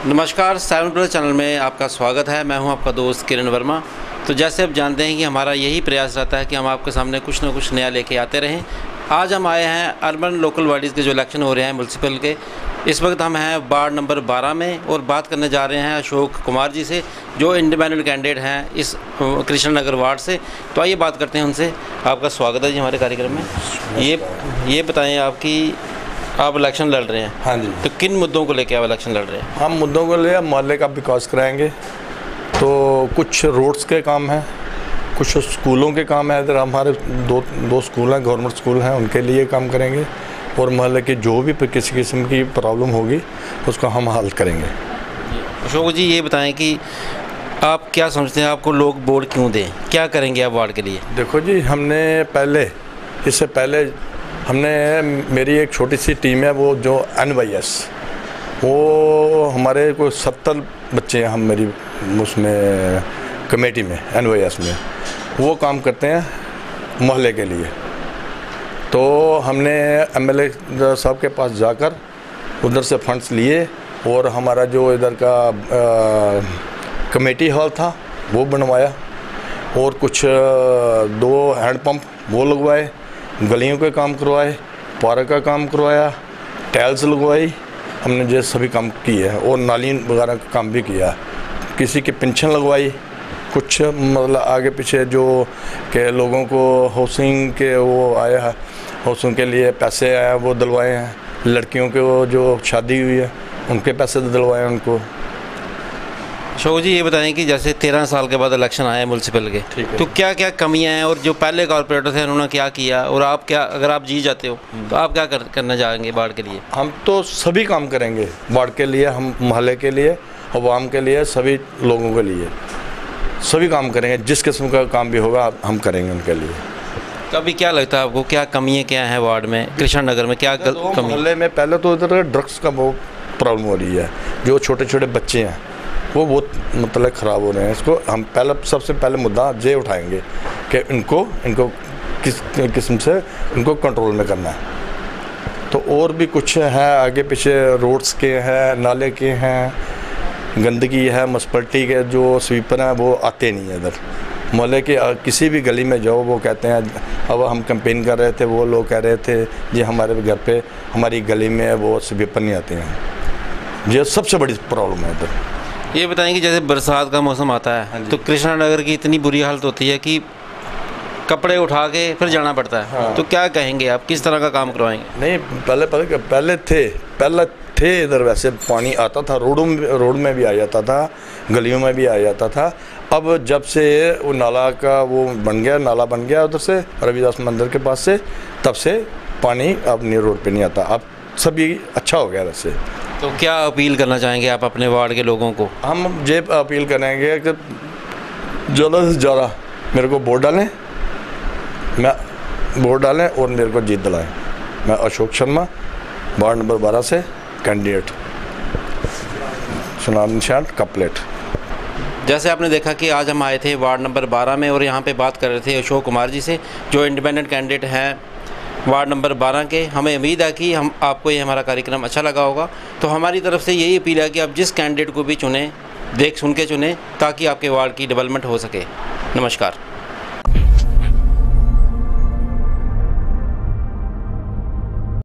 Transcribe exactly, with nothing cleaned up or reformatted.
नमस्कार, seven plus channel में आपका स्वागत है। मैं हूं आपका दोस्त किरण वर्मा। तो जैसे आप जानते हैं कि हमारा यही प्रयास रहता है कि हम आपके सामने कुछ ना कुछ नया लेके आते रहें। आज हम आए हैं अर्बन लोकल बॉडीज़ के जो इलेक्शन हो रहे हैं म्यूनसिपल के। इस वक्त हम हैं वार्ड नंबर बारह में और बात करने जा रहे हैं अशोक कुमार जी से, जो इंडिपेंडेंट कैंडिडेट हैं इस कृष्ण नगर वार्ड से। तो आइए बात करते हैं उनसे। आपका स्वागत है जी हमारे कार्यक्रम में। ये ये बताएँ आपकी आप इलेक्शन लड़ रहे हैं। हाँ जी। तो किन मुद्दों को लेकर आप इलेक्शन लड़ रहे हैं? हम मुद्दों को ले मोहल्ले का विकास कराएंगे। तो कुछ रोड्स के काम हैं, कुछ स्कूलों के काम है। इधर हमारे दो दो स्कूल हैं, गवर्नमेंट स्कूल हैं, उनके लिए काम करेंगे। और मोहल्ले की जो भी किसी किस्म की प्रॉब्लम होगी उसको हम हल करेंगे। अशोक जी, ये बताएं कि आप क्या समझते हैं, आपको लोग वोट क्यों दें, क्या करेंगे आप वार्ड के लिए? देखो जी, हमने पहले इससे पहले हमने मेरी एक छोटी सी टीम है, वो जो एन वाई एस, वो हमारे कोई सत्तर बच्चे हैं हम मेरी उसमें कमेटी में, एन वाई एस में, वो काम करते हैं मोहल्ले के लिए। तो हमने एम एल ए साहब के पास जाकर उधर से फंड्स लिए और हमारा जो इधर का आ, कमेटी हॉल था वो बनवाया और कुछ दो हैंडपम्प वो लगवाए, गलियों के काम करवाए, पार्क का काम करवाया, टाइल्स लगवाई, हमने ये सभी काम किए हैं। और नाली वगैरह का काम भी किया। किसी की पेंशन लगवाई, कुछ मतलब आगे पीछे जो के लोगों को हाउसिंग के वो आया है, हाउसिंग के लिए पैसे आए वो दिलवाए हैं। लड़कियों के वो जो शादी हुई है उनके पैसे दिलवाए उनको। अशोक जी, ये बताएं कि जैसे तेरह साल के बाद इलेक्शन आए म्यूनसिपल के, तो क्या क्या कमियां हैं और जो पहले कॉर्पोरेटर थे उन्होंने क्या किया, और आप क्या, अगर आप जीत जाते हो तो आप क्या कर, करना चाहेंगे वार्ड के लिए? हम तो सभी काम करेंगे वार्ड के लिए, हम मोहल्ले के लिए, अवाम के लिए, सभी लोगों के लिए सभी काम करेंगे। जिस किस्म का काम भी होगा हम करेंगे उनके लिए। तो अभी क्या लगता है आपको, क्या कमियाँ क्या हैं वार्ड में, कृष्ण नगर में क्या तो कमी? मोहल्ले में पहले तो इधर ड्रग्स का बहुत प्रॉब्लम हो रही है। जो छोटे छोटे बच्चे हैं वो बहुत मतलब ख़राब हो रहे हैं। इसको हम पहले सबसे पहले मुद्दा ये उठाएंगे कि इनको इनको किस किस्म से इनको कंट्रोल में करना है। तो और भी कुछ है, आगे पीछे रोड्स के हैं, नाले के हैं, गंदगी है, म्यूनसिपैलिटी के जो स्वीपर हैं वो आते नहीं है इधर मोहल्ले के। किसी भी गली में जाओ वो कहते हैं, अब हम कैंपेन कर रहे थे, वो लोग कह रहे थे जी हमारे घर पे हमारी गली में वो स्वीपर नहीं आते हैं। ये सबसे बड़ी प्रॉब्लम है इधर। ये बताएंगे जैसे बरसात का मौसम आता है तो कृष्णा नगर की इतनी बुरी हालत होती है कि कपड़े उठा के फिर जाना पड़ता है। हाँ। तो क्या कहेंगे आप, किस तरह का काम करवाएंगे? नहीं, पहले पहले पहले थे पहले थे इधर वैसे पानी आता था, रोडों में रोड में भी आ जाता था, गलियों में भी आ जाता था। अब जब से वो नाला का वो बन गया, नाला बन गया उधर से रविदास मंदिर के पास से, तब से पानी अब नहीं रोड पे नहीं आता। अब सभी अच्छा हो गया वैसे। तो क्या अपील करना चाहेंगे आप अपने वार्ड के लोगों को? हम ये अपील करेंगे कि ज़्यादा से ज़्यादा मेरे को वोट डालें, मैं वोट डालें और मेरे को जीत दिलाएं। मैं अशोक शर्मा, वार्ड नंबर बारह से कैंडिडेट, चुनाव निशान कपलेट। जैसे आपने देखा कि आज हम आए थे वार्ड नंबर बारह में और यहाँ पे बात कर रहे थे अशोक कुमार जी से, जो इंडिपेंडेंट कैंडिडेट हैं वार्ड नंबर बारह के। हमें उम्मीद है कि हम आपको ये हमारा कार्यक्रम अच्छा लगा होगा। तो हमारी तरफ से यही अपील है कि आप जिस कैंडिडेट को भी चुनें, देख सुन के चुनें, ताकि आपके वार्ड की डेवलपमेंट हो सके। नमस्कार।